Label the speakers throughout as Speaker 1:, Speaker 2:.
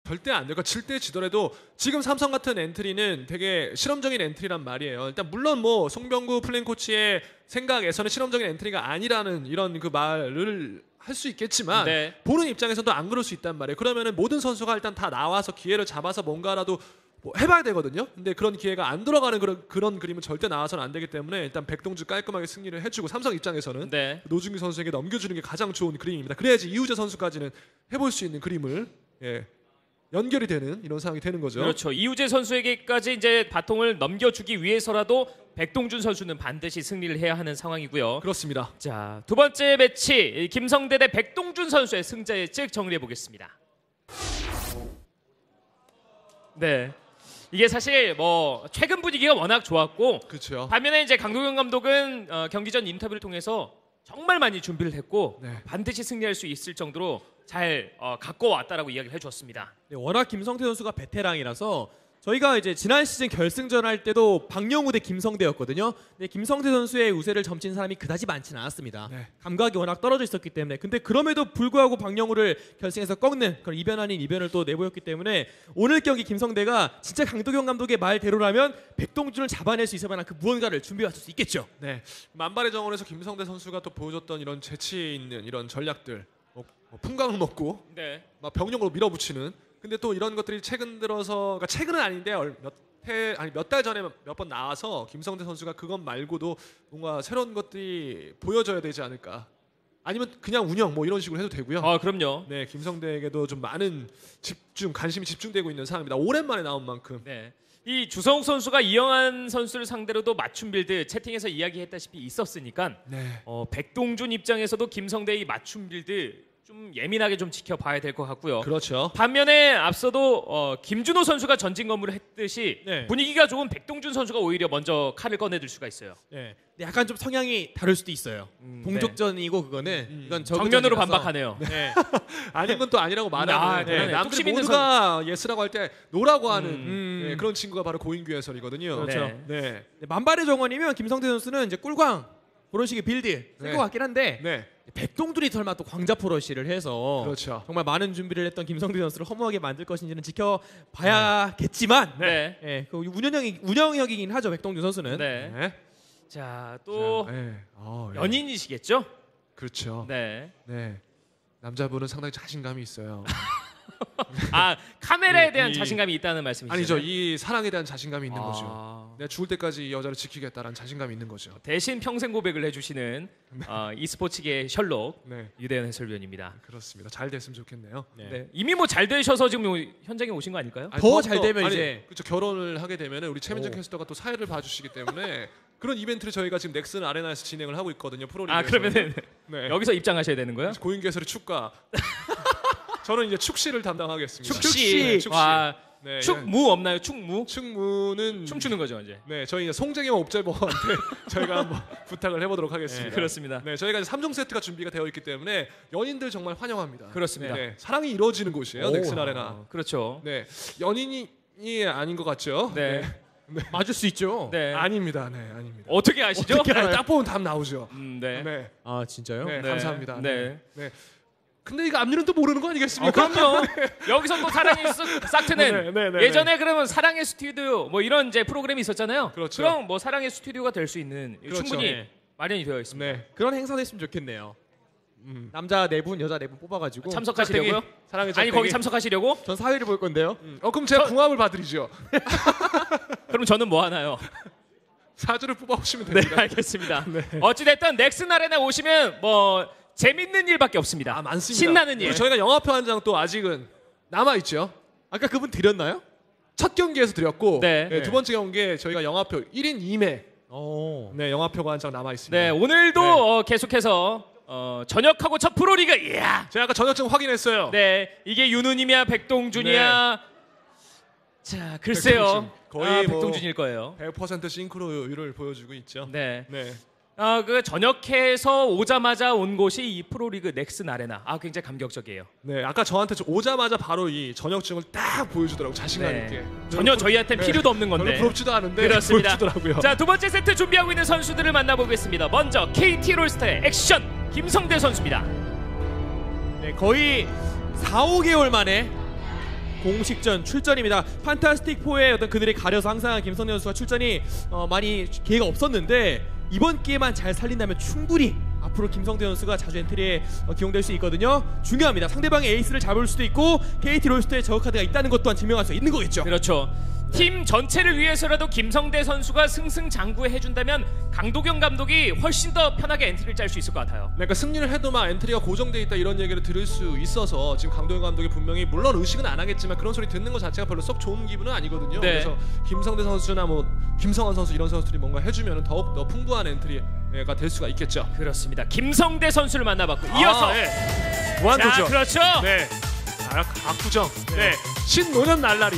Speaker 1: 절대 안 될까. 질 때 지더라도 지금 삼성 같은 엔트리는 되게 실험적인 엔트리란 말이에요. 일단 물론 뭐 송병구 플랜 코치의 생각에서는 실험적인 엔트리가 아니라는 이런 그 말을 할 수 있겠지만
Speaker 2: 네.
Speaker 1: 보는 입장에서도 안 그럴 수 있단 말이에요. 그러면은 모든 선수가 일단 다 나와서 기회를 잡아서 뭔가라도 뭐 해봐야 되거든요. 근데 그런 기회가 안 들어가는 그런 그림은 절대 나와서는 안 되기 때문에 일단 백동주 깔끔하게 승리를 해주고 삼성 입장에서는
Speaker 2: 네.
Speaker 1: 노준규 선수에게 넘겨주는 게 가장 좋은 그림입니다. 그래야지 이우재 선수까지는 해볼 수 있는 그림을 연결이 되는 이런 상황이 되는 거죠.
Speaker 2: 그렇죠. 이우재 선수에게까지 이제 바통을 넘겨주기 위해서라도 백동준 선수는 반드시 승리를 해야 하는 상황이고요.
Speaker 1: 그렇습니다.
Speaker 2: 자, 두 번째 매치 김성대 대 백동준 선수의 승자 예측 정리해 보겠습니다. 네. 이게 사실 뭐 최근 분위기가 워낙 좋았고
Speaker 1: 그렇죠.
Speaker 2: 반면에 이제 강동현 감독은 경기 전 인터뷰를 통해서 정말 많이 준비를 했고
Speaker 1: 네.
Speaker 2: 반드시 승리할 수 있을 정도로 잘 갖고 왔다라고 이야기를 해주었습니다.
Speaker 3: 네, 워낙 김성태 선수가 베테랑이라서 저희가 이제 지난 시즌 결승전 할 때도 박영우 대 김성대였거든요. 근데 김성태 선수의 우세를 점친 사람이 그다지 많지는 않았습니다.
Speaker 1: 네.
Speaker 3: 감각이 워낙 떨어져 있었기 때문에. 근데 그럼에도 불구하고 박영우를 결승에서 꺾는 그런 이변 아닌 이변을 또 내보였기 때문에 오늘 경기 김성대가 진짜 강도경 감독의 말대로라면 백동준을 잡아낼 수 있을 만한 그 무언가를 준비해 왔을 수 있겠죠.
Speaker 1: 네. 만발의 정원에서 김성대 선수가 또 보여줬던 이런 재치 있는 이런 전략들, 풍광을 먹고
Speaker 2: 네.
Speaker 1: 막 병력으로 밀어붙이는. 근데 또 이런 것들이 최근 들어서, 그러니까 최근은 아닌데 몇 달 전에 몇 번 나와서 김성대 선수가 그것 말고도 뭔가 새로운 것들이 보여줘야 되지 않을까. 아니면 그냥 운영 뭐 이런 식으로 해도 되고요.
Speaker 2: 그럼요.
Speaker 1: 네, 김성대에게도 좀 많은 관심이 집중되고 있는 상황입니다. 오랜만에 나온 만큼.
Speaker 2: 네. 이 주성욱 선수가 이영환 선수를 상대로도 맞춤 빌드 채팅에서 이야기했다시피 있었으니까
Speaker 1: 네.
Speaker 2: 백동준 입장에서도 김성대의 맞춤 빌드 좀 예민하게 좀 지켜봐야 될 것 같고요.
Speaker 1: 그렇죠.
Speaker 2: 반면에 앞서도 김준호 선수가 전진 건물을 했듯이
Speaker 3: 네.
Speaker 2: 분위기가 좋은 백동준 선수가 오히려 먼저 칼을 꺼내들 수가 있어요.
Speaker 3: 네. 근데 약간 좀 성향이 다를 수도 있어요. 동족전이고 그거는 이건
Speaker 2: 정면으로
Speaker 3: 저그전이라서.
Speaker 2: 반박하네요.
Speaker 3: 네.
Speaker 1: 아닌 건 또 아니라고 말하는.
Speaker 2: 네.
Speaker 1: 남들이
Speaker 2: 뚝심 있는
Speaker 1: 모두가 예스라고 할 때 노라고 하는 네, 그런 친구가 바로 고인규 해설이거든요.
Speaker 2: 그렇죠.
Speaker 1: 네.
Speaker 3: 네, 만발의 정원이면 김성태 선수는 이제 꿀광 그런 식의 빌드 쓸
Speaker 1: 네.
Speaker 3: 것 같긴 한데
Speaker 1: 네.
Speaker 3: 백동준이 설마 또 광자 포러시를 해서
Speaker 1: 그렇죠.
Speaker 3: 정말 많은 준비를 했던 김성태 선수를 허무하게 만들 것인지는 지켜봐야겠지만
Speaker 2: 네.
Speaker 3: 네, 그 운영형이긴 하죠 백동준 선수는.
Speaker 2: 네.
Speaker 1: 네.
Speaker 2: 자, 또
Speaker 1: 네. 예.
Speaker 2: 연인이시겠죠?
Speaker 1: 그렇죠.
Speaker 2: 네.
Speaker 1: 네. 남자분은 상당히 자신감이 있어요.
Speaker 2: 카메라에 대한
Speaker 1: 이-
Speaker 2: 자신감이 있다는 말씀이시죠?
Speaker 1: 아니죠. 이 사랑에 대한 자신감이 있는 거죠.
Speaker 2: 아.
Speaker 1: 내가 죽을 때까지 이 여자를 지키겠다라는 자신감이 있는 거죠.
Speaker 2: 대신 평생 고백을 해주시는 e스포츠계의 셜록
Speaker 1: 네.
Speaker 2: 유대현 해설위원입니다.
Speaker 1: 그렇습니다. 잘 됐으면 좋겠네요.
Speaker 2: 네. 이미 뭐 잘 되셔서 지금 현장에 오신 거 아닐까요?
Speaker 1: 아니,
Speaker 3: 더 잘 되면
Speaker 1: 아니,
Speaker 3: 이제-
Speaker 1: 그렇죠. 결혼을 하게 되면 우리 최민정
Speaker 3: 오.
Speaker 1: 캐스터가 또 사회를 봐주시기 때문에 그런 이벤트를 저희가 지금 넥슨 아레나에서 진행을 하고 있거든요. 프로리그에서.
Speaker 2: 아, 그러면은
Speaker 1: 네.
Speaker 2: 여기서 입장하셔야 되는 거예요?
Speaker 1: 고인규 해설의 축가. 저는 이제 축시를 담당하겠습니다.
Speaker 2: 축시.
Speaker 1: 네, 축시.
Speaker 2: 와,
Speaker 1: 네,
Speaker 2: 축무 없나요? 축무?
Speaker 1: 축무는
Speaker 2: 춤추는 거죠 이제.
Speaker 1: 네, 저희 이제 송재경 옵제버한테 저희가 한번 부탁을 해보도록 하겠습니다.
Speaker 2: 네, 그렇습니다.
Speaker 1: 네, 저희가 이제 3종 세트가 준비가 되어 있기 때문에 연인들 정말 환영합니다.
Speaker 2: 그렇습니다.
Speaker 1: 네, 사랑이 이루어지는 곳이에요.
Speaker 3: 오.
Speaker 1: 넥슨 아레나.
Speaker 2: 그렇죠.
Speaker 1: 네, 연인이 아닌 것 같죠?
Speaker 2: 네.
Speaker 3: 맞을 수 있죠.
Speaker 2: 네.
Speaker 1: 아닙니다. 네, 아닙니다.
Speaker 2: 어떻게 아시죠?
Speaker 1: 어떻게 알아요? 딱 보면 답 나오죠.
Speaker 2: 네.
Speaker 1: 네,
Speaker 3: 아 진짜요?
Speaker 1: 네,
Speaker 2: 네.
Speaker 1: 감사합니다.
Speaker 2: 네.
Speaker 1: 네. 근데 이거 앞일은 또 모르는 거 아니겠습니까?
Speaker 2: 그럼요. 여기서 또 사랑의 싹트는
Speaker 1: 네, 네, 네,
Speaker 2: 예전에 그러면 사랑의 스튜디오 뭐 이런 이제 프로그램이 있었잖아요.
Speaker 1: 그렇죠.
Speaker 2: 그럼 뭐 사랑의 스튜디오가 될 수 있는
Speaker 1: 그렇죠.
Speaker 2: 충분히
Speaker 3: 네.
Speaker 2: 마련이 되어 있습니다.
Speaker 1: 네,
Speaker 3: 그런 행사 됐으면 좋겠네요. 남자 4분, 여자 4분 뽑아가지고
Speaker 2: 참석하시려고요?
Speaker 1: 사랑의
Speaker 2: 아니
Speaker 1: 짝대기.
Speaker 2: 거기 참석하시려고?
Speaker 3: 전 사회를 볼 건데요.
Speaker 1: 그럼 제가 궁합을 봐드리죠.
Speaker 2: 그럼 저는 뭐 하나요?
Speaker 1: 사주를 뽑아오시면
Speaker 2: 네,
Speaker 1: 됩니다.
Speaker 2: 알겠습니다. 어찌됐든 넥슨 아레나 오시면 뭐 재밌는 일밖에 없습니다.
Speaker 1: 아, 많습니다.
Speaker 2: 신나는 일.
Speaker 1: 그리고 저희가 영화표 한 장 또 아직은 남아 있죠.
Speaker 3: 아까 그분 드렸나요?
Speaker 1: 첫 경기에서 드렸고
Speaker 2: 네.
Speaker 1: 두 번째 경기에 저희가 영화표 1인 2매
Speaker 3: 오.
Speaker 1: 네, 영화표가 한 장 남아 있습니다.
Speaker 2: 네, 오늘도
Speaker 1: 네.
Speaker 2: 계속해서 전역하고 첫 프로리그. 이야.
Speaker 1: 제가 아까 저녁증 확인했어요.
Speaker 2: 네, 이게 윤우님이야, 백동준이야. 자, 글쎄요.
Speaker 1: 백동준. 거의 뭐
Speaker 2: 백동준일 거예요.
Speaker 1: 100% 싱크로율을 보여주고 있죠.
Speaker 2: 네.
Speaker 1: 네.
Speaker 2: 그 전역해서 오자마자 온 곳이 이 프로리그 넥슨 아레나. 굉장히 감격적이에요.
Speaker 1: 네, 아까 저한테 오자마자 바로 이 저녁증을 딱 보여주더라고 자신감
Speaker 2: 네.
Speaker 1: 있게.
Speaker 2: 전혀 저희한테
Speaker 1: 네.
Speaker 2: 필요도 없는
Speaker 1: 별로
Speaker 2: 건데.
Speaker 1: 부럽지도 않은데
Speaker 2: 그렇습니다.
Speaker 1: 보여주더라고요.
Speaker 2: 자, 두 번째 세트 준비하고 있는 선수들을 만나보겠습니다. 먼저 KT 롤스터의 액션 김성대 선수입니다.
Speaker 3: 네, 거의 4, 5개월 만에 공식전 출전입니다. 판타스틱 4의 어떤 그들이 가려서 항상 김성대 선수가 출전이 많이 기회가 없었는데 이번 기회만 잘 살린다면 충분히 앞으로 김성대 선수가 자주 엔트리에 기용될 수 있거든요. 중요합니다. 상대방의 에이스를 잡을 수도 있고 KT 롤스터에 저그 카드가 있다는 것 또한 증명할 수 있는 거겠죠.
Speaker 2: 그렇죠. 팀 전체를 위해서라도 김성대 선수가 승승장구해 준다면 강도경 감독이 훨씬 더 편하게 엔트리를 짤 수 있을 것 같아요.
Speaker 1: 그러니까 승리를 해도 막 엔트리가 고정돼 있다 이런 얘기를 들을 수 있어서 지금 강도현 감독이 분명히 물론 의식은 안 하겠지만 그런 소리 듣는 것 자체가 별로 썩 좋은 기분은 아니거든요.
Speaker 2: 네.
Speaker 1: 그래서 김성대 선수나 뭐 김성환 선수 이런 선수들이 뭔가 해주면 더욱 더 풍부한 엔트리가 될 수가 있겠죠.
Speaker 2: 그렇습니다. 김성대 선수를 만나봤고 이어서 자,
Speaker 1: 무한도전.
Speaker 2: 그렇죠.
Speaker 1: 네. 압구정. 네. 신노년 날라리.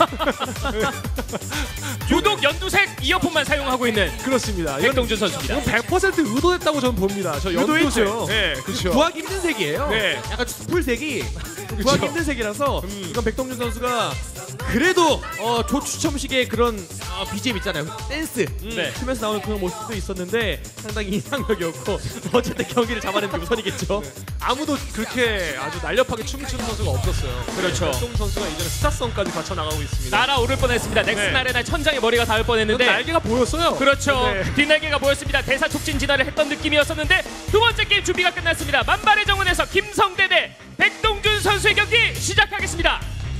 Speaker 2: 유독 연두색 이어폰만 사용하고 있는
Speaker 1: 그렇습니다.
Speaker 2: 백동준 선수입니다.
Speaker 1: 이건 100% 의도했다고 저는 봅니다. 저
Speaker 3: 의도했죠.
Speaker 1: 연두색. 네, 그렇죠.
Speaker 3: 구하기 힘든 색이에요.
Speaker 1: 네.
Speaker 3: 약간 숯불색이 구하기 힘든 색이라서 이건 백동준 선수가 그래도 조추첨식의 그런 BGM 있잖아요. 댄스
Speaker 2: 네.
Speaker 3: 추면서 나오는 그런 모습도 있었는데 상당히 인상적이었고 어쨌든 경기를 잡아낸 게 우선이겠죠.
Speaker 1: 아무도 그렇게 아주 날렵하게 춤을 추는 선수가 없었어요.
Speaker 2: 그렇죠.
Speaker 1: 백동준 선수가 이제는 스타성까지 받쳐 나가고 있습니다.
Speaker 2: 날아오를 뻔했습니다. 넥슨
Speaker 1: 네.
Speaker 2: 아레나 천장에 머리가 닿을 뻔했는데
Speaker 1: 날개가 보였어요.
Speaker 2: 그렇죠.
Speaker 1: 네.
Speaker 2: 뒷날개가 보였습니다. 대사 촉진 진화를 했던 느낌이었었는데 두 번째 게임 준비가 끝났습니다. 만발의 정원에서 김성대 대 백동준 선수의 경기 시작하겠습니다.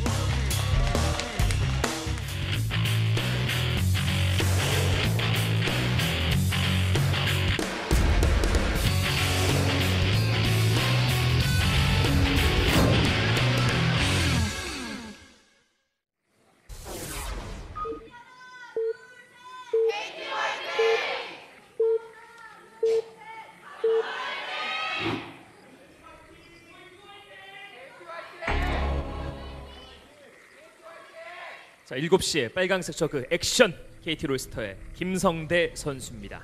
Speaker 2: 자, 7시에 빨강색 저그 액션 KT 롤스터의 김성대 선수입니다.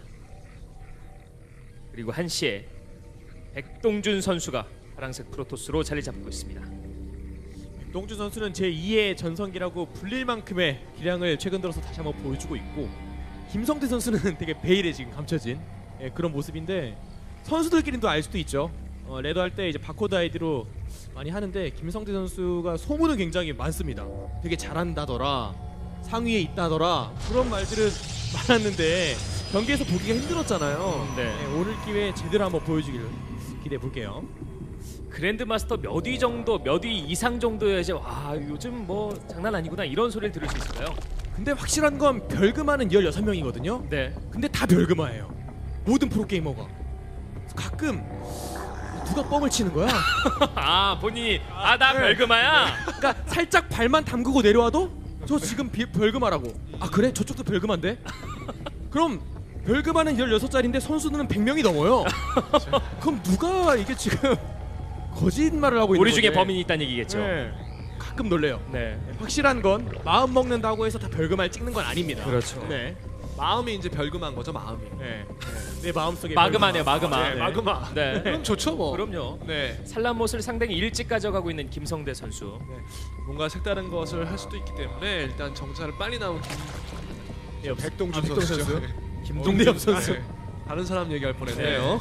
Speaker 2: 그리고 1시에 백동준 선수가 파란색 프로토스로 자리 잡고 있습니다.
Speaker 3: 백동준 선수는 제2의 전성기라고 불릴 만큼의 기량을 최근 들어서 다시 한번 보여주고 있고 김성대 선수는 되게 베일에 지금 감춰진 그런 모습인데 선수들끼리는 또 알 수도 있죠. 레더 할 때 이제 바코드 아이디로 많이 하는데 김성대 선수가 소문은 굉장히 많습니다. 되게 잘한다더라, 상위에 있다더라 그런 말들은 많았는데 경기에서 보기가 힘들었잖아요.
Speaker 2: 네.
Speaker 3: 오늘 기회에 제대로 한번 보여주기를 기대해 볼게요.
Speaker 2: 그랜드마스터 몇 위 정도, 몇 위 이상 정도여야지 와 요즘 뭐 장난 아니구나 이런 소리를 들을 수 있을까요?
Speaker 3: 근데 확실한 건 별금아는 16명이거든요.
Speaker 2: 네.
Speaker 3: 근데 다 별금아예요. 모든 프로게이머가. 가끔 누가 뻥을 치는 거야.
Speaker 2: 아 본인이 나 별금아야.
Speaker 3: 그러니까 살짝 발만 담그고 내려와도 저 지금 별금아라고. 아 그래? 저쪽도 별금아인데? 그럼 별금아는 16자리인데 선수들은 100명이 넘어요. 그럼 누가 이게 지금 거짓말을 하고 있는
Speaker 2: 우리 중에
Speaker 3: 거지?
Speaker 2: 범인이 있다는 얘기겠죠.
Speaker 3: 네. 가끔 놀래요.
Speaker 2: 네.
Speaker 3: 확실한 건 마음 먹는다고 해서 다 별금아를 찍는 건 아닙니다.
Speaker 2: 그렇죠.
Speaker 3: 네.
Speaker 1: 마음이 이제 별금한 거죠, 마음이.
Speaker 3: 네. 내 마음속에
Speaker 2: 마그마네요, 마그마.
Speaker 1: 네, 마그마.
Speaker 2: 네.
Speaker 1: 그럼 좋죠, 뭐.
Speaker 2: 그럼요.
Speaker 1: 네.
Speaker 2: 산란못을 상당히 일찍 가져가고 있는 김성대 선수.
Speaker 1: 뭔가 색다른 것을 할 수도 있기 때문에 일단 정찰을 빨리 나온 백동준
Speaker 3: 백동준
Speaker 1: 선수죠.
Speaker 3: 선수.
Speaker 1: 네.
Speaker 3: 김동대엽 선수.
Speaker 1: 네. 다른 사람 얘기할 뻔했네요.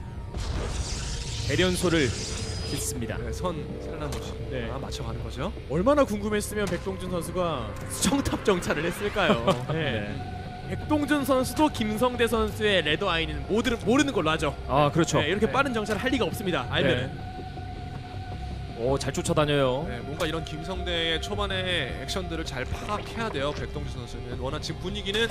Speaker 2: 대련소를 짓습니다.
Speaker 1: 네, 선 살라모시.
Speaker 3: 네.
Speaker 1: 맞춰가는 거죠.
Speaker 3: 얼마나 궁금했으면 백동준 선수가 수정탑 정찰을 했을까요? 네. 백동준 선수도 김성대 선수의 레더 아이는 모르는 걸로 하죠.
Speaker 2: 아 그렇죠.
Speaker 3: 네, 이렇게 빠른 정찰을 할 리가 없습니다. 알면은.
Speaker 2: 오잘 쫓아다녀요.
Speaker 1: 네, 뭔가 이런 김성대의 초반의 액션들을 잘 파악해야 돼요. 백동준 선수는 워낙 지금 분위기는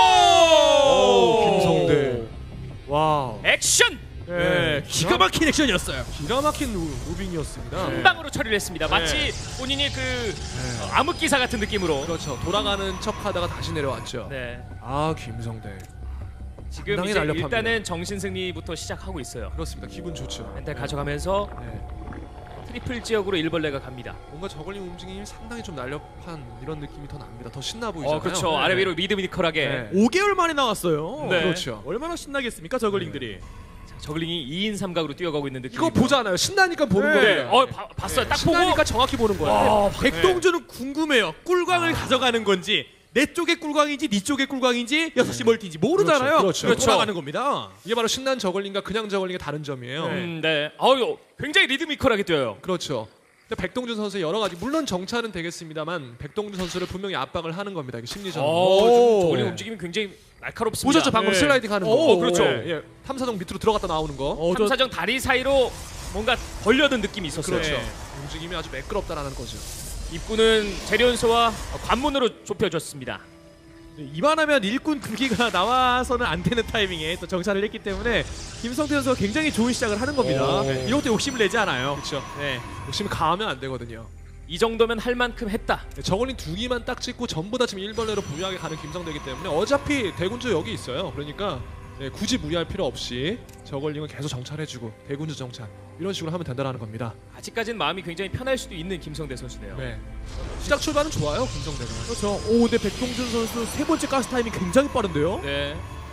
Speaker 2: 오!
Speaker 1: 김성대. 와우.
Speaker 2: 액션
Speaker 3: 네, 기가 막힌 액션이었어요.
Speaker 1: 기가 막힌 무빙이었습니다.
Speaker 2: 한 방으로 처리를 했습니다. 마치 본인이 그 암흑기사 같은 느낌으로.
Speaker 1: 그렇죠. 돌아가는 척하다가 다시 내려왔죠.
Speaker 2: 네.
Speaker 1: 아 김성대.
Speaker 2: 지금
Speaker 1: 상당히
Speaker 2: 이제
Speaker 1: 날렵합니다.
Speaker 2: 일단은 정신 승리부터 시작하고 있어요.
Speaker 1: 그렇습니다. 기분 좋죠.
Speaker 2: 멘탈 가져가면서
Speaker 1: 네.
Speaker 2: 트리플 지역으로 일벌레가 갑니다.
Speaker 1: 뭔가 저글링 움직임이 상당히 좀 날렵한 이런 느낌이 더 납니다. 더 신나 보이잖아요.
Speaker 2: 그렇죠.
Speaker 1: 네.
Speaker 2: 아래 위로 리드미컬하게.
Speaker 1: 네.
Speaker 3: 5개월 만에 나왔어요.
Speaker 2: 네.
Speaker 1: 그렇죠.
Speaker 3: 얼마나 신나겠습니까, 저글링들이.
Speaker 2: 저글링이 2인 3각으로 뛰어가고 있는 느낌.
Speaker 1: 이거 보잖아요. 신나니까 보는
Speaker 3: 네.
Speaker 1: 거예요.
Speaker 2: 봤어요. 딱 보고.
Speaker 1: 신나니까 정확히 보는 거예요.
Speaker 2: 와,
Speaker 3: 백동준은 궁금해요. 꿀광을 가져가는 건지 내 쪽의 꿀광인지 네 쪽의 꿀광인지 6시 멀티인지 모르잖아요.
Speaker 1: 그렇죠.
Speaker 3: 돌아가는 겁니다.
Speaker 1: 이게 바로 신난 저글링과 그냥 저글링의 다른 점이에요.
Speaker 2: 네. 굉장히 리드미컬하게 뛰어요.
Speaker 1: 그렇죠. 근데 백동준 선수의 여러 가지 물론 정찰은 되겠습니다만 백동준 선수를 분명히 압박을 하는 겁니다. 이게 심리전으로.
Speaker 2: 저걸링
Speaker 1: 네.
Speaker 2: 움직임이 굉장히 날카롭습니다.
Speaker 1: 보셨죠? 방금
Speaker 3: 네.
Speaker 1: 슬라이딩 하는 거.
Speaker 2: 그렇죠.
Speaker 1: 예. 탐사정 밑으로 들어갔다 나오는 거.
Speaker 2: 탐사정 다리 사이로 뭔가 벌려든 느낌이 있었어요.
Speaker 1: 그렇죠.
Speaker 3: 네.
Speaker 1: 움직임이 아주 매끄럽다라는 거죠.
Speaker 2: 입구는 재련소와 관문으로 좁혀졌습니다.
Speaker 3: 이만하면 일꾼 두기가 나와서는 안 되는 타이밍에 또 정찰을 했기 때문에 김성태 선수가 굉장히 좋은 시작을 하는 겁니다.
Speaker 1: 네.
Speaker 3: 이런 것도 욕심을 내지 않아요.
Speaker 1: 그렇죠.
Speaker 3: 네.
Speaker 1: 욕심이 가하면 안 되거든요.
Speaker 2: 이 정도면 할 만큼 했다.
Speaker 1: 네, 저걸린 두 기만 딱 찍고 전부 다 지금 1벌레로 무리하게 가는 김성대이기 때문에 어차피 대군주 여기 있어요. 그러니까 네, 굳이 무리할 필요 없이 저걸링을 계속 정찰해주고 대군주 정찰 이런 식으로 하면 된다는 겁니다.
Speaker 2: 아직까지는 마음이 굉장히 편할 수도 있는 김성대 선수네요.
Speaker 1: 네. 시작 출발은 좋아요, 김성대가.
Speaker 3: 그렇죠. 오, 근데 백동준 선수 세 번째 가스 타이밍 굉장히 빠른데요.
Speaker 2: 네.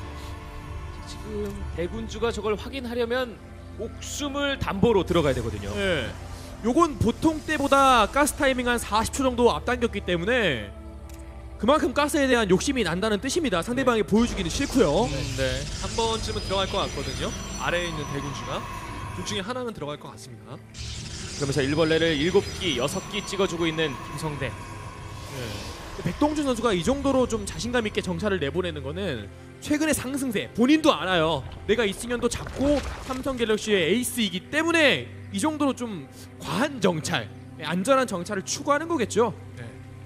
Speaker 2: 지금 대군주가 저걸 확인하려면 목숨을 담보로 들어가야 되거든요.
Speaker 3: 네. 요건 보통 때보다 가스 타이밍 한 40초 정도 앞당겼기 때문에 그만큼 가스에 대한 욕심이 난다는 뜻입니다. 상대방이 보여주기는 싫고요.
Speaker 2: 네.
Speaker 1: 한 번쯤은 들어갈 것 같거든요. 아래에 있는 대군주가 둘 중에 하나는 들어갈 것 같습니다.
Speaker 2: 그러면서 일벌레를 7기, 6기 찍어주고 있는 김성대.
Speaker 3: 백동준 선수가 이 정도로 좀 자신감 있게 정찰을 내보내는 거는 최근의 상승세 본인도 알아요. 내가 이승현도 잡고 삼성갤럭시의 에이스이기 때문에 이 정도로 좀 과한 정찰, 안전한 정찰을 추구하는 거겠죠.
Speaker 1: 네.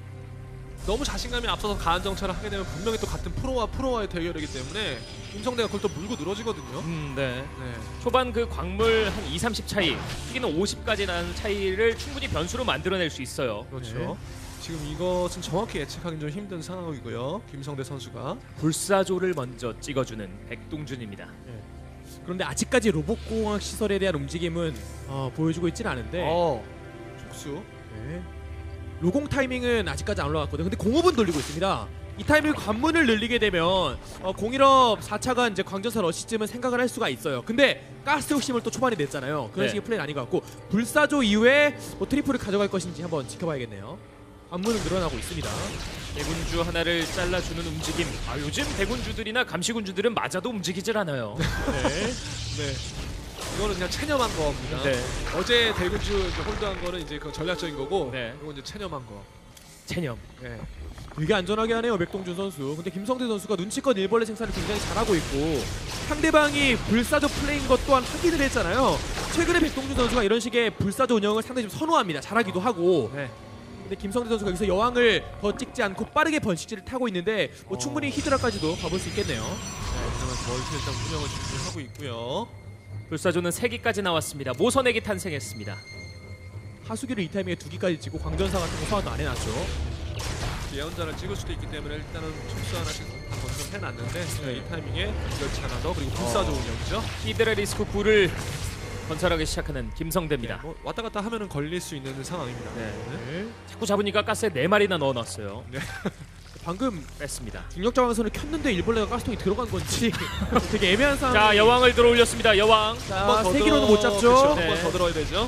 Speaker 1: 너무 자신감이 앞서서 가한 정찰을 하게 되면 분명히 또 같은 프로와의 대결이기 때문에 김성대가 그걸 또 물고 늘어지거든요.
Speaker 2: 네.
Speaker 1: 네.
Speaker 2: 초반 그 광물 한 2, 30 차이, 크기는 50까지 나는 차이를 충분히 변수로 만들어낼 수 있어요.
Speaker 1: 그렇죠.
Speaker 3: 네.
Speaker 1: 지금 이것은 정확히 예측하기는 좀 힘든 상황이고요. 김성대 선수가
Speaker 2: 불사조를 먼저 찍어주는 백동준입니다.
Speaker 3: 그런데 아직까지 로봇공학 시설에 대한 움직임은 보여주고 있지는 않은데
Speaker 1: 촉수.
Speaker 3: 네. 로공 타이밍은 아직까지 안 올라갔거든요. 근데 공업은 돌리고 있습니다. 이 타이밍 관문을 늘리게 되면 공일업 4차가 이제 광전사 러시쯤은 생각을 할 수가 있어요. 근데 가스 욕심을 또 초반에 냈잖아요. 그런
Speaker 2: 네.
Speaker 3: 식의 플레이는 아닌 것 같고 불사조 이후에 뭐 트리플을 가져갈 것인지 한번 지켜봐야겠네요. 관문은 늘어나고 있습니다.
Speaker 2: 대군주 하나를 잘라주는 움직임. 요즘 대군주들이나 감시군주들은 맞아도 움직이질 않아요.
Speaker 1: 네. 이거는 그냥 체념한 겁니다.
Speaker 2: 네.
Speaker 1: 어제 대군주 이제 홀드한 거는 이제 그 전략적인 거고,
Speaker 2: 네.
Speaker 1: 이건 이제 체념한 거.
Speaker 2: 체념.
Speaker 1: 네.
Speaker 3: 되게 안전하게 하네요, 백동준 선수. 근데 김성태 선수가 눈치껏 일벌레 생산을 굉장히 잘하고 있고 상대방이 불사조 플레이인 것 또한 확인을 했잖아요. 최근에 백동준 선수가 이런 식의 불사조 운영을 상당히 좀 선호합니다. 잘하기도 하고.
Speaker 1: 네.
Speaker 3: 근데 김성태 선수가 여기서 여왕을 더 찍지 않고 빠르게 번식지를 타고 있는데 뭐
Speaker 1: 어.
Speaker 3: 충분히 히드라까지도 가볼 수 있겠네요.
Speaker 1: 그러면 멀티 일단 운영을 준비하고 있고요.
Speaker 2: 불사조는 3기까지 나왔습니다. 모선액이 탄생했습니다.
Speaker 3: 하수기를 이 타이밍에 2기까지 찍고 광전사 같은 거 소환도 안 해놨죠.
Speaker 1: 예언자를 찍을 수도 있기 때문에 일단은 촉수 하나씩 건설해놨는데 이 타이밍에 열차 하나 더 그리고 불사조 운영이죠.
Speaker 2: 히드라 리스크 9를 건설하기 시작하는 김성대입니다.
Speaker 1: 뭐 왔다 갔다 하면은 걸릴 수 있는 상황입니다.
Speaker 2: 네. 자꾸 잡으니까 가스에 4마리나 넣어놨어요.
Speaker 3: 방금
Speaker 2: 뺐습니다.
Speaker 3: 중력 자왕선을 켰는데 일벌레가 가스통이 들어간 건지 되게 애매한 상황.
Speaker 2: 자, 여왕을 들어올렸습니다. 여왕.
Speaker 3: 자, 세 기로는 못 잡죠.
Speaker 2: 네.
Speaker 1: 한 번 더 들어야 되죠.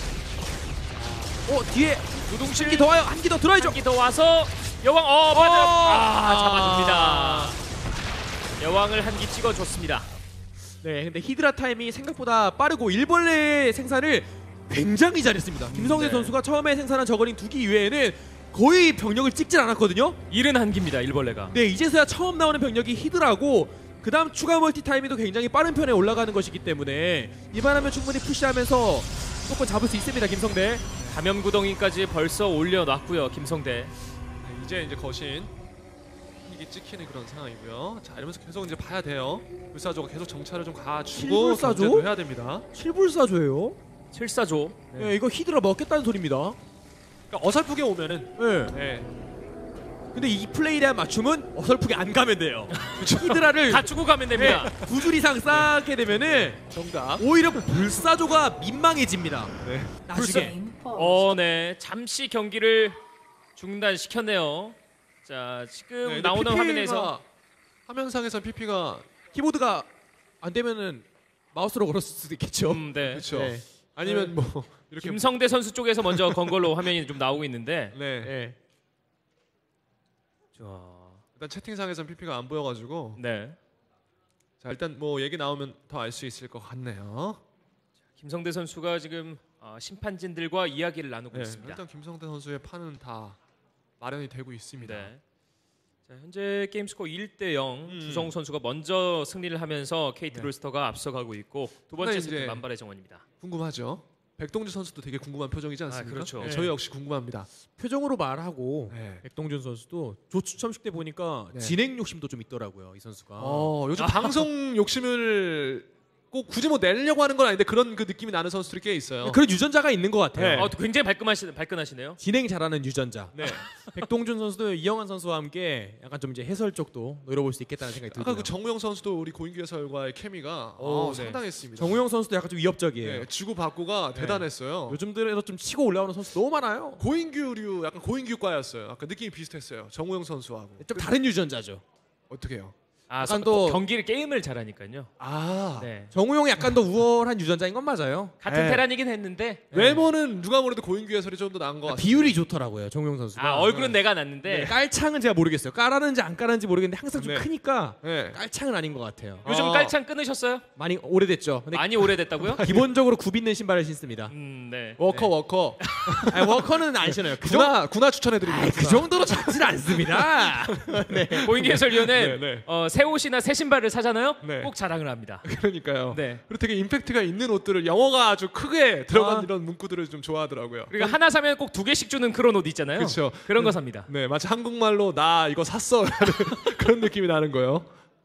Speaker 3: 뒤에
Speaker 2: 두둥실
Speaker 3: 한 기 더 와요. 한 기 더 들어야죠.
Speaker 2: 한 기 더 와서 여왕 잡아줍니다. 여왕을 한 기 찍어줬습니다.
Speaker 3: 네, 근데 히드라 타이밍이 생각보다 빠르고 일벌레 생산을 굉장히 잘했습니다. 김성대
Speaker 2: 네.
Speaker 3: 선수가 처음에 생산한 저거링 2기 이외에는 거의 병력을 찍질 않았거든요.
Speaker 2: 71기입니다. 일벌레가.
Speaker 3: 네, 이제서야 처음 나오는 병력이 히드라고 그다음 추가 멀티 타이밍도 굉장히 빠른 편에 올라가는 것이기 때문에 이만하면 충분히 푸시하면서 조금 잡을 수 있습니다. 김성대.
Speaker 2: 감염구덩이까지 벌써 올려놨고요. 김성대.
Speaker 1: 네, 이제 거신 이게 찍히는 그런 상황이고요. 자 이러면서 계속 이제 봐야 돼요. 불사조가 계속 정찰을 좀 가주고
Speaker 3: 실불사조?
Speaker 1: 견제도 해야 됩니다.
Speaker 3: 7불사조예요.
Speaker 2: 7사조.
Speaker 3: 네, 이거 히드라 먹겠다는 소리입니다.
Speaker 1: 그러니까 어설프게 오면은
Speaker 3: 네.
Speaker 1: 네.
Speaker 3: 근데 이 플레이에 대한 맞춤은 어설프게 안 가면 돼요. 히드라를
Speaker 2: 다 주고 가면 됩니다.
Speaker 3: 두 줄 이상 쌓게 되면은
Speaker 1: 정답.
Speaker 3: 오히려 불사조가 민망해집니다.
Speaker 1: 네.
Speaker 3: 나중에.
Speaker 2: 네. 잠시 경기를 중단시켰네요. 자, 지금
Speaker 1: 네,
Speaker 2: 나오는
Speaker 1: PP가
Speaker 2: 화면에서
Speaker 1: 화면상에서 PP가
Speaker 3: 키보드가 안 되면은 마우스로 걸었을 수도 있겠죠.
Speaker 2: 네.
Speaker 1: 그렇죠.
Speaker 3: 네.
Speaker 1: 아니면 뭐 이렇게
Speaker 2: 김성대 선수 쪽에서 먼저 건 걸로 화면이 좀 나오고 있는데.
Speaker 1: 네.
Speaker 3: 네.
Speaker 2: 자,
Speaker 1: 일단 채팅상에서는 PP가 안 보여가지고
Speaker 2: 네.
Speaker 1: 자 일단 뭐 얘기 나오면 더 알 수 있을 것 같네요.
Speaker 2: 김성대 선수가 지금 심판진들과 이야기를 나누고
Speaker 1: 네,
Speaker 2: 있습니다.
Speaker 1: 일단 김성대 선수의 판은 다 마련이 되고 있습니다.
Speaker 2: 네. 자, 현재 게임 스코어 1대0 주성우 선수가 먼저 승리를 하면서 KT
Speaker 1: 네.
Speaker 2: 롤스터가 앞서가고 있고 두 번째
Speaker 1: 근데
Speaker 2: 세트
Speaker 1: 이제
Speaker 2: 만발의 정원입니다.
Speaker 1: 궁금하죠. 백동준 선수도 되게 궁금한 표정이지 않습니까?
Speaker 2: 그렇죠.
Speaker 1: 네, 저희 역시 궁금합니다.
Speaker 3: 표정으로 말하고
Speaker 1: 네.
Speaker 3: 백동준 선수도 조추첨식 때 보니까
Speaker 1: 네.
Speaker 3: 진행 욕심도 좀 있더라고요, 이 선수가.
Speaker 1: 요즘 방송 욕심을 꼭 굳이 뭐 내려고 하는 건 아닌데 그런 그 느낌이 나는 선수들이 꽤 있어요.
Speaker 3: 그런 유전자가 있는 것 같아요.
Speaker 1: 네.
Speaker 2: 또 굉장히 발끈하시네요.
Speaker 3: 진행 잘하는 유전자.
Speaker 1: 네.
Speaker 3: 백동준 선수도 이영환 선수와 함께 약간 좀 이제 해설 쪽도 노려볼 수 있겠다는 생각이
Speaker 1: 아까
Speaker 3: 들고요.
Speaker 1: 그 정우영 선수도 우리 고인규 해설과의 케미가
Speaker 2: 오, 네.
Speaker 1: 상당했습니다.
Speaker 3: 정우영 선수도 약간 좀 위협적이에요.
Speaker 1: 네, 주고 받고가
Speaker 3: 네.
Speaker 1: 대단했어요.
Speaker 3: 요즘 들에서 좀 치고 올라오는 선수 너무 많아요.
Speaker 1: 고인규류 약간 고인규과였어요. 아까 느낌이 비슷했어요. 정우영 선수하고.
Speaker 3: 좀 다른 유전자죠.
Speaker 1: 어떻게 해요?
Speaker 3: 약간 또-
Speaker 2: 경기를 게임을 잘하니까요.
Speaker 1: 네.
Speaker 3: 정우영이 약간 더 우월한 유전자인 건 맞아요.
Speaker 2: 같은
Speaker 1: 네.
Speaker 2: 테란이긴 했는데
Speaker 1: 외모는 누가 뭐래도 고인규 해설이 좀 더 나은 것 같아요.
Speaker 3: 비율이 좋더라고요, 정우영 선수가.
Speaker 2: 얼굴은 내가 났는데
Speaker 3: 깔창은 제가 모르겠어요. 깔았는지 안 깔았는지 모르겠는데 항상 좀
Speaker 1: 네.
Speaker 3: 크니까
Speaker 1: 네.
Speaker 3: 깔창은 아닌 것 같아요.
Speaker 2: 요즘 깔창 끊으셨어요?
Speaker 3: 많이 오래됐죠. 근데
Speaker 2: 많이 오래됐다고요?
Speaker 3: 기본적으로 굽있는 신발을 신습니다.
Speaker 2: 네.
Speaker 1: 워커.
Speaker 3: 아니, 워커는 안 신어요. 그, 정,
Speaker 1: 군화 추천해드립니다.
Speaker 3: 그 정도로 작진 않습니다.
Speaker 2: 고인기 해설위원은
Speaker 1: 네,
Speaker 2: 새 옷이나 새 신발을 사잖아요.
Speaker 1: 네.
Speaker 2: 꼭 자랑을 합니다.
Speaker 1: 그러니까요.
Speaker 2: 네.
Speaker 1: 그리고 되게 임팩트가 있는 옷들을 영어가 아주 크게 들어간
Speaker 3: 아.
Speaker 1: 이런 문구들을 좀 좋아하더라고요.
Speaker 2: 그리고 하나 사면 꼭 2개씩 주는 그런 옷 있잖아요.
Speaker 1: 그렇죠.
Speaker 2: 그런 거 삽니다.
Speaker 1: 네, 마치 한국말로 나 이거 샀어 라는 그런 느낌이 나는 거예요.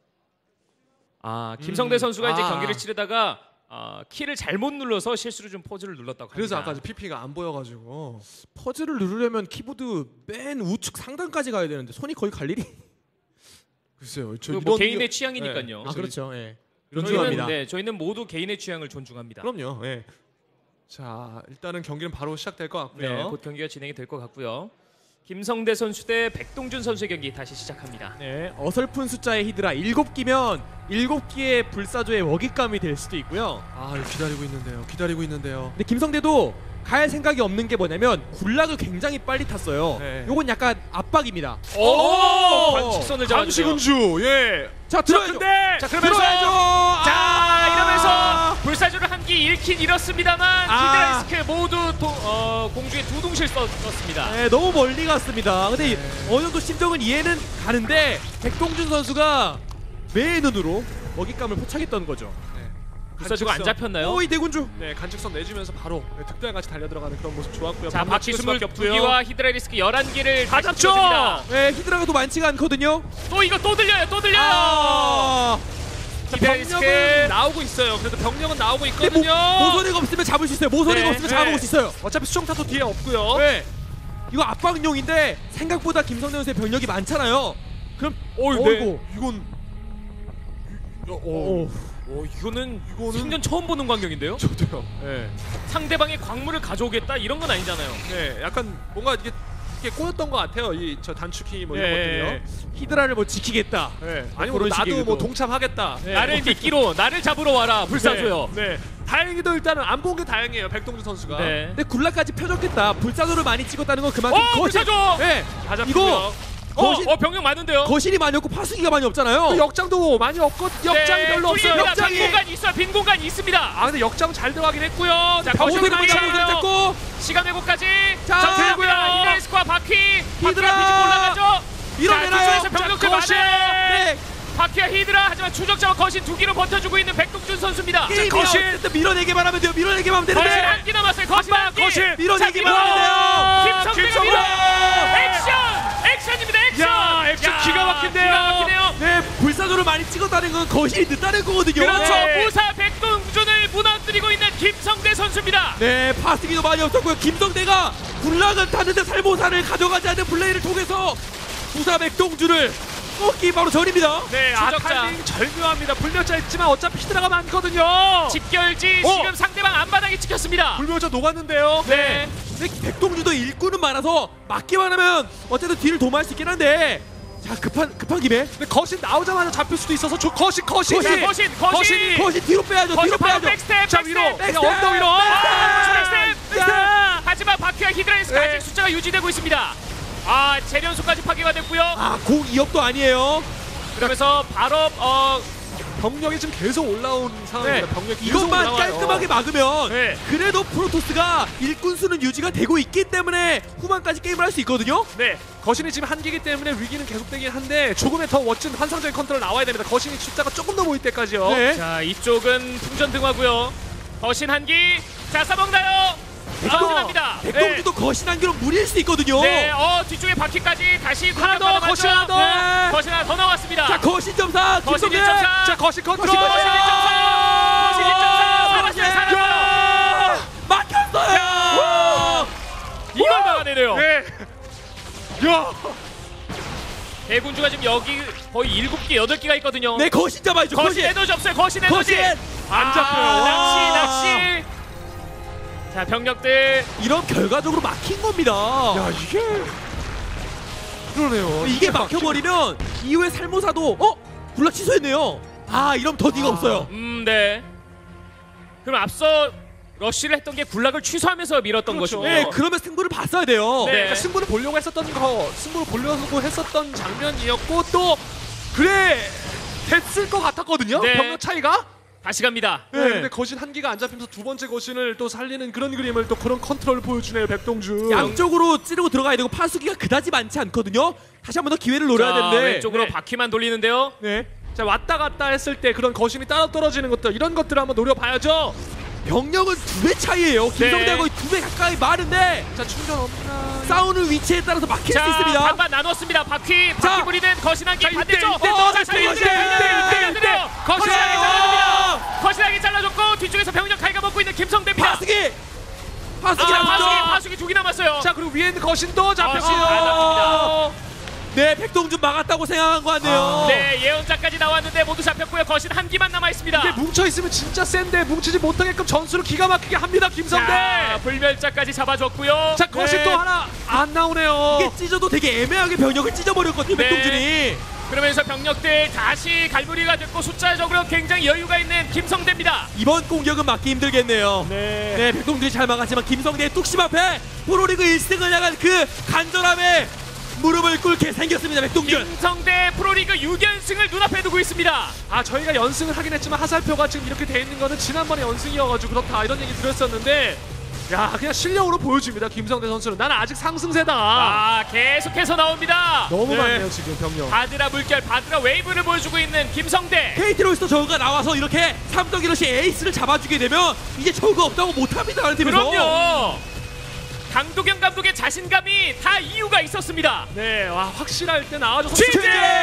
Speaker 2: 김성대 선수가 이제
Speaker 1: 아.
Speaker 2: 경기를 치르다가 키를 잘못 눌러서 실수로 좀 포즈를 눌렀다고
Speaker 1: 그래서
Speaker 2: 합니다.
Speaker 1: 아까 PP가 안 보여가지고
Speaker 3: 퍼즐을 누르려면 키보드 맨 우측 상단까지 가야 되는데 손이 거의 갈 일이.
Speaker 1: 글쎄요. 저
Speaker 2: 뭐
Speaker 1: 이런
Speaker 2: 개인의
Speaker 1: 게-
Speaker 2: 취향이니까요.
Speaker 3: 아 그렇죠. 예.
Speaker 1: 이런
Speaker 2: 저희는,
Speaker 3: 존중합니다.
Speaker 2: 저희는 모두 개인의 취향을 존중합니다.
Speaker 1: 그럼요. 예. 자, 일단은 경기는 바로 시작될 것 같고요.
Speaker 2: 네, 곧 경기가 진행이 될 것 같고요. 김성대 선수 대 백동준 선수의 경기 다시 시작합니다.
Speaker 3: 네, 어설픈 숫자의 히드라 7기면 7기의 불사조의 먹잇감이 될 수도 있고요.
Speaker 1: 아, 이거 기다리고 있는데요.
Speaker 3: 근데 김성대도 갈 생각이 없는 게 뭐냐면 굴락을 굉장히 빨리 탔어요.
Speaker 1: 네.
Speaker 3: 요건 약간 압박입니다.
Speaker 2: 오! 관측선을 잡아주네요.
Speaker 1: 함시군주. 예.
Speaker 3: 자, 들어야죠.
Speaker 2: 자, 그러면서
Speaker 3: 들어야죠.
Speaker 2: 자, 이러면서 불사조를 한 기 잃긴 잃었습니다만 히드라이스크 모두 공중에 두둥실 썼습니다.
Speaker 3: 네, 너무 멀리 갔습니다. 근데 어느 정도 심정은 이해는 가는데 백동준 선수가 매의 눈으로 먹잇감을 포착했던 거죠.
Speaker 2: 불사조가 안 잡혔나요?
Speaker 3: 오이 대군주.
Speaker 1: 네, 간측선 내주면서 바로 득달같이 달려들어가는 그런 모습 좋았고요.
Speaker 2: 자,
Speaker 1: 방금 찍을
Speaker 2: 박지수물
Speaker 1: 수밖에 없고요.
Speaker 2: 2기와 히드라이스크 11기를
Speaker 1: 다
Speaker 2: 다시
Speaker 1: 잡죠!
Speaker 2: 찍어줍니다.
Speaker 3: 네, 히드라가 또 많지가 않거든요.
Speaker 2: 또 이거 또 들려요.
Speaker 3: 아,
Speaker 1: 자,
Speaker 2: 히드라이스크
Speaker 1: 병력은 나오고 있어요. 그래도 병력은 나오고
Speaker 3: 근데
Speaker 1: 있거든요.
Speaker 3: 모서리가 없으면 잡을 수 있어요. 모서리가
Speaker 2: 네,
Speaker 3: 없으면
Speaker 1: 네.
Speaker 3: 잡아볼 수 있어요.
Speaker 1: 어차피 수정타도 뒤에 없고요.
Speaker 3: 네. 이거 압박용인데 생각보다 김성대 선수의 병력이 많잖아요. 그럼 어이구.
Speaker 1: 이건
Speaker 2: 이거는
Speaker 1: 이거는-
Speaker 2: 생전 처음 보는 광경인데요.
Speaker 1: 저도요. 네.
Speaker 2: 상대방의 광물을 가져오겠다 이런 건 아니잖아요.
Speaker 1: 네, 약간 뭔가 이게 꼬였던 것 같아요. 이 저 단축키 뭐 이런 것들이요.
Speaker 3: 히드라를 뭐 지키겠다.
Speaker 1: 네. 아니 뭐
Speaker 3: 그런
Speaker 1: 나도
Speaker 3: 식의
Speaker 1: 뭐
Speaker 3: 의도.
Speaker 1: 동참하겠다.
Speaker 3: 네.
Speaker 2: 나를 미끼로 나를 잡으러 와라 불사조요.
Speaker 1: 네. 다행히도 일단은 안 본 게 다행이에요. 백동준 선수가.
Speaker 2: 네.
Speaker 3: 근데 굴락까지 펴줬겠다. 불사조를 많이 찍었다는 건 그만큼
Speaker 2: 불사조!
Speaker 3: 네.
Speaker 1: 다 잡히고요.
Speaker 3: 이거 거실-
Speaker 2: 병력 많은데요.
Speaker 3: 거실이 많이 없고 파수기가 많이 없잖아요.
Speaker 1: 또 역장도 많이 없고 역장이 별로 없어요.
Speaker 2: 빈
Speaker 1: 역장이.
Speaker 2: 공간 있어요. 빈 공간 있습니다.
Speaker 1: 아 근데 역장 잘 들어가긴 했고요. 자,
Speaker 3: 모서리
Speaker 1: 거실이
Speaker 3: 먼저
Speaker 1: 많이
Speaker 3: 모서리
Speaker 1: 잡아요.
Speaker 3: 잡고
Speaker 2: 시간 회복까지.
Speaker 3: 자,
Speaker 2: 들고요. 히드라이스크와 바퀴.
Speaker 3: 히드라!
Speaker 2: 바퀴가 뒤집고 올라가죠.
Speaker 3: 밀어내나요?
Speaker 2: 자, 뒤쪽에서 병력들
Speaker 3: 거실!
Speaker 2: 많아요.
Speaker 3: 네.
Speaker 2: 바퀴와 히드라 하지만 추적자와 거신 두 기로 버텨주고 있는 백동준 선수입니다.
Speaker 3: 게임이
Speaker 1: 거실!
Speaker 3: 어쨌든 밀어내기만 하면 돼요. 밀어내기만 하면
Speaker 2: 거신
Speaker 3: 되는데.
Speaker 2: 한 기 남았어요. 거신 한 기.
Speaker 1: 거실!
Speaker 3: 밀어내기만 하면 돼요.
Speaker 2: 김성대가
Speaker 1: 김성대!
Speaker 2: 밀어. 액션입니다. 액션.
Speaker 1: 야, 액션 기가 막힌데요.
Speaker 2: 기가 막히네요.
Speaker 3: 네, 불사조를 많이 찍었다는 건 거실이 늦다는 거거든요.
Speaker 2: 그렇죠.
Speaker 1: 네.
Speaker 2: 무사 백동준을 무너뜨리고 있는 김성대 선수입니다.
Speaker 3: 네, 파스기도 많이 없었고요. 김성대가 굴락은 탔는데 살모사를 가져가지 않는 플레이를 통해서 무사 백동준을 꺾기 바로 전입니다.
Speaker 1: 네,
Speaker 2: 추적자.
Speaker 1: 타이밍 절묘합니다. 불멸자 있지만 어차피 히드라가 많거든요.
Speaker 2: 직결지
Speaker 1: 어.
Speaker 2: 지금 상대방 앞바닥에 찍혔습니다.
Speaker 1: 불멸자 녹았는데요.
Speaker 2: 네.
Speaker 3: 근데 백동준도 일꾼은 많아서 맞기만 하면 어쨌든 뒤를 도모할 수 있긴 한데 자 급한 김에
Speaker 1: 근데 거신 나오자마자 잡힐 수도 있어서 거신.
Speaker 2: 거신.
Speaker 3: 거시 뒤로 빼야죠. 뒤로
Speaker 2: 바로
Speaker 3: 빼야죠.
Speaker 2: 백스텝.
Speaker 1: 자, 위로.
Speaker 2: 백스텝.
Speaker 1: 그냥 언덕 위로.
Speaker 2: 백스텝. 하지만 바퀴와 히드라이스가
Speaker 1: 네.
Speaker 2: 아직 숫자가 유지되고 있습니다. 재련소까지 파괴가 됐고요.
Speaker 3: 공 2억도 아니에요.
Speaker 2: 그러면서 바로
Speaker 1: 병력이 지금 계속 올라온 상황입니다.
Speaker 3: 네.
Speaker 1: 병력이 계속
Speaker 3: 이것만
Speaker 1: 올라와요.
Speaker 3: 깔끔하게 막으면
Speaker 2: 네.
Speaker 3: 그래도 프로토스가 일꾼 수는 유지가 되고 있기 때문에 후반까지 게임을 할 수 있거든요.
Speaker 1: 네, 거신이 지금 한기기 때문에 위기는 계속되긴 한데 조금의 더 멋진 환상적인 컨트롤 나와야 됩니다. 거신이 숫자가 조금 더 모일 때까지요.
Speaker 3: 네.
Speaker 2: 자, 이쪽은 풍전등화고요. 거신 한기. 자, 싸먹나요? 싸먹납니다.
Speaker 3: 백동주도 거신한기로 무리일 수 있거든요.
Speaker 2: 네, 뒤쪽에 바퀴까지 다시
Speaker 1: 하나 더,
Speaker 2: 공격하다
Speaker 1: 거신 하나 더.
Speaker 3: 네.
Speaker 2: 거신 하나 더 나왔습니다.
Speaker 3: 자, 거신 점사
Speaker 2: 거신
Speaker 3: 김성대.
Speaker 2: 1.4.
Speaker 1: 자, 거신 컨트롤.
Speaker 3: 거신
Speaker 2: 거신 1.4. 거신 1.4. 살았어요.
Speaker 3: 야! 막혔어요.
Speaker 2: 이걸 막아내네요.
Speaker 1: 네. 야,
Speaker 2: 대군주가 지금 여기 거의 7개, 8개가 있거든요.
Speaker 3: 네, 거신 잡아야죠.
Speaker 2: 거신
Speaker 3: 거신.
Speaker 2: 에너지 없어요. 거신 에너지.
Speaker 3: 거신.
Speaker 1: 안 잡혀요.
Speaker 2: 낚시. 자, 병력들.
Speaker 3: 이런 결과적으로 막힌 겁니다.
Speaker 1: 야 이게 그러네요.
Speaker 3: 이게 막혀버리면 이후에 살모사도 굴라 취소했네요. 아, 이러면 더디가 없어요.
Speaker 2: 네. 그럼 앞서 러쉬를 했던 게 굴락을 취소하면서 밀었던
Speaker 1: 그렇죠.
Speaker 2: 것이고요.
Speaker 3: 네, 그러면 승부를 봤어야 돼요.
Speaker 2: 네.
Speaker 1: 그러니까 승부를 보려고 했었던 장면이었고 또 그래 됐을 것 같았거든요.
Speaker 2: 네.
Speaker 1: 병력 차이가.
Speaker 2: 다시 갑니다.
Speaker 1: 네.
Speaker 3: 네.
Speaker 1: 근데 거신 한기가 안 잡히면서 두 번째 거신을 또 살리는 그런 그림을 또 그런 컨트롤을 보여주네요, 백동주.
Speaker 3: 양쪽으로 찌르고 들어가야 되고 파수기가 그다지 많지 않거든요. 다시 한 번 더 기회를 노려야
Speaker 2: 자,
Speaker 3: 되는데.
Speaker 2: 왼쪽으로
Speaker 1: 네.
Speaker 2: 바퀴만 돌리는데요.
Speaker 3: 네.
Speaker 1: 자, 왔다 갔다 했을 때 그런 거신이 따라 떨어지는 것들 이런 것들을 한번 노려봐야죠.
Speaker 3: 병력은 2배 차이예요. 김성대가
Speaker 2: 네.
Speaker 3: 거의 2배 가까이 많은데
Speaker 1: 자, 충전 없나?
Speaker 3: 싸우는 위치에 따라서 막힐
Speaker 2: 자,
Speaker 3: 수 있습니다.
Speaker 2: 반반 나눴습니다. 바퀴
Speaker 3: 자.
Speaker 2: 부리는 거신 한기
Speaker 1: 자,
Speaker 2: 반대쪽.
Speaker 1: 이때,
Speaker 2: 자,
Speaker 1: 이때,
Speaker 2: 거신
Speaker 1: 이때,
Speaker 2: 한기
Speaker 1: 이때.
Speaker 2: 거신 한기 잘라줍니다. 거신 한기 잘라줬고 뒤쪽에서 병력 갉아먹고 있는 김성대입니다.
Speaker 3: 파수기 남았죠.
Speaker 2: 파수기 2개 남았어요.
Speaker 1: 자, 그리고 위에 있는 거신도 잡혔어요.
Speaker 2: 안 잡힙니다.
Speaker 3: 네, 백동준 막았다고 생각한 것 같네요.
Speaker 2: 네, 예언자까지 나왔는데 모두 잡혔고요. 거신 한기만 남아 있습니다.
Speaker 1: 이게 뭉쳐 있으면 진짜 센데 뭉치지 못하게끔 전술을 기가 막히게 합니다, 김성대.
Speaker 2: 자, 불멸자까지 잡아줬고요.
Speaker 1: 자, 거신
Speaker 3: 네.
Speaker 1: 또 하나 안 나오네요.
Speaker 3: 이게 찢어도 되게 애매하게 병력을 찢어버렸거든요.
Speaker 2: 네.
Speaker 3: 백동준이.
Speaker 2: 그러면서 병력들 다시 갈무리가 됐고 숫자적으로 굉장히 여유가 있는 김성대입니다.
Speaker 3: 이번 공격은 막기 힘들겠네요.
Speaker 1: 네.
Speaker 3: 네, 백동준이 잘 막았지만 김성대의 뚝심 앞에 프로리그 1승을 향한 그 간절함에 무릎을 꿇게 생겼습니다. 백동준.
Speaker 2: 김성대 프로리그 6연승을 눈앞에 두고 있습니다.
Speaker 1: 아, 저희가 연승을 하긴 했지만 하살표가 지금 이렇게 돼 있는 거는 지난번에 연승이어가지고 그렇다 이런 얘기 드렸었는데, 야, 그냥 실력으로 보여줍니다, 김성대 선수는. 난 아직 상승세다.
Speaker 2: 계속해서 나옵니다.
Speaker 1: 너무
Speaker 3: 네.
Speaker 1: 많네요 지금 병력.
Speaker 2: 바드라 물결, 바드라 웨이브를 보여주고 있는 김성대.
Speaker 3: KT 로스터 저우가 나와서 이렇게 삼덕이러시 에이스를 잡아주게 되면 이제 저우가 없다고 못합니다. 다른 팀에서.
Speaker 2: 그럼요. 강도경 감독의 자신감이 다 이유가 있었습니다.
Speaker 1: 네, 와, 확실할 때 나와줘서
Speaker 2: 취재!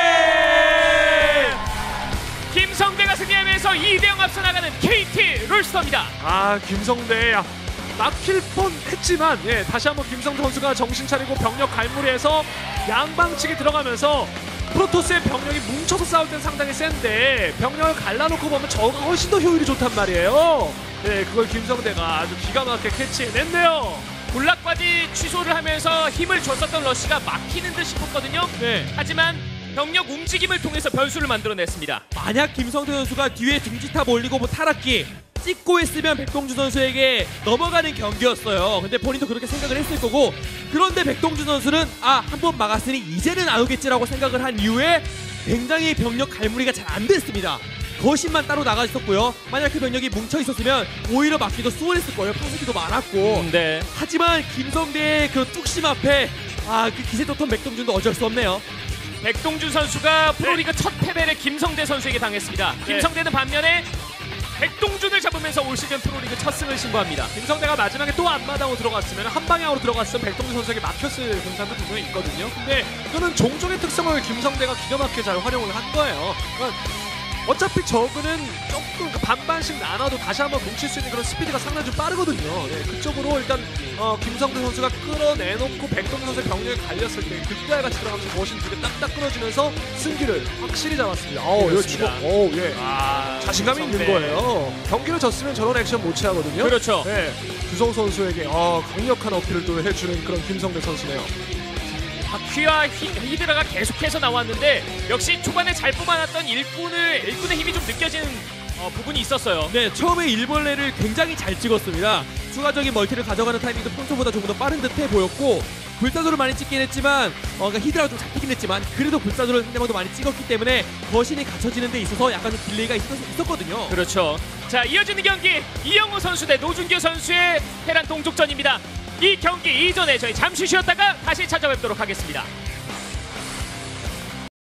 Speaker 2: 김성대가 승리하면서 2대0 앞서 나가는 KT 롤스터입니다.
Speaker 1: 아, 김성대 막힐 뻔 했지만, 예, 다시 한번 김성대 선수가 정신 차리고 병력 갈무리해서 양방치기 들어가면서 프로토스의 병력이 뭉쳐서 싸울 땐 상당히 센데 병력을 갈라놓고 보면 저가 훨씬 더 효율이 좋단 말이에요. 네, 그걸 김성대가 아주 기가 막히게 캐치해냈네요.
Speaker 2: 굴락까지 취소를 하면서 힘을 줬었던 러쉬가 막히는 듯 싶었거든요.
Speaker 3: 네.
Speaker 2: 하지만 병력 움직임을 통해서 변수를 만들어냈습니다.
Speaker 3: 만약 김성대 선수가 뒤에 등지탑 올리고 뭐 타락기 찍고 했으면 백동준 선수에게 넘어가는 경기였어요. 근데 본인도 그렇게 생각을 했을 거고, 그런데 백동준 선수는 한 번 막았으니 이제는 안 오겠지라고 생각을 한 이후에 굉장히 병력 갈무리가 잘 안 됐습니다. 거신만 따로 나가 있었고요. 만약 그 병력이 뭉쳐 있었으면 오히려 막기도 수월했을 거예요. 파수기도 많았고.
Speaker 2: 네.
Speaker 3: 하지만 김성대의 그 뚝심 앞에 그 기세 떴던 백동준도 어쩔 수 없네요.
Speaker 2: 백동준 선수가 프로리그 첫 패배를 김성대 선수에게 당했습니다. 김성대는 반면에 백동준을 잡으면서 올 시즌 프로리그 첫 승을 신고합니다.
Speaker 1: 김성대가 마지막에 또 앞마당으로 들어갔으면 한 방향으로 들어갔으면 백동준 선수에게 막혔을 분산도 분명히 있거든요. 근데 이거는 종족의 특성을 김성대가 기가 막히게 잘 활용을 한 거예요. 그러니까 어차피 저그는 조금 반반씩 나눠도 다시 한번 뭉칠 수 있는 그런 스피드가 상당히 좀 빠르거든요. 네, 그쪽으로 일단 김성대 선수가 끌어내놓고 백동준 선수의 병력이 갈렸을 때 그때 같이 들어가면서 거신 두 개 딱딱 끊어지면서 승기를 확실히 잡았습니다.
Speaker 2: 그렇습니다.
Speaker 1: 예. 자신감이 있는
Speaker 2: 김성대.
Speaker 1: 거예요. 경기를 졌으면 저런 액션 못 취하거든요.
Speaker 2: 그렇죠.
Speaker 1: 네, 주성 선수에게 강력한 어필을 또 해주는 그런 김성대 선수네요.
Speaker 2: 바퀴와 히드라가 계속해서 나왔는데 역시 초반에 잘 뽑아놨던 일꾼의 힘이 좀 느껴지는 부분이 있었어요.
Speaker 3: 네, 처음에 일벌레를 굉장히 잘 찍었습니다. 추가적인 멀티를 가져가는 타이밍도 평소보다 조금 더 빠른 듯해 보였고 불사조를 많이 찍긴 했지만 그러니까 히드라가 좀 잡히긴 했지만 그래도 불사조를 상대방도 많이 찍었기 때문에 거신이 갖춰지는 데 있어서 약간 좀 딜레이가 있었거든요.
Speaker 2: 그렇죠. 자, 이어지는 경기 이영호 선수 대 노준규 선수의 테란 동족전입니다. 이 경기 이전에 저희 잠시 쉬었다가 다시 찾아뵙도록 하겠습니다.